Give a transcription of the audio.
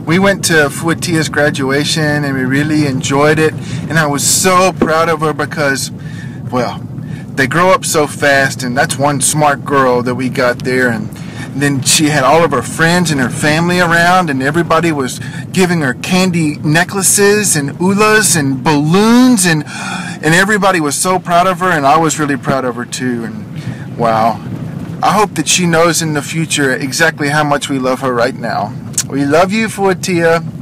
We went to Fuatia's graduation and we really enjoyed it. And I was so proud of her because, well, they grow up so fast, and that's one smart girl that we got there. And then she had all of her friends and her family around, and everybody was giving her candy necklaces and ulas and balloons, and everybody was so proud of her, and I was really proud of her too. And wow, I hope that she knows in the future exactly how much we love her right now. We love you, Fuatia.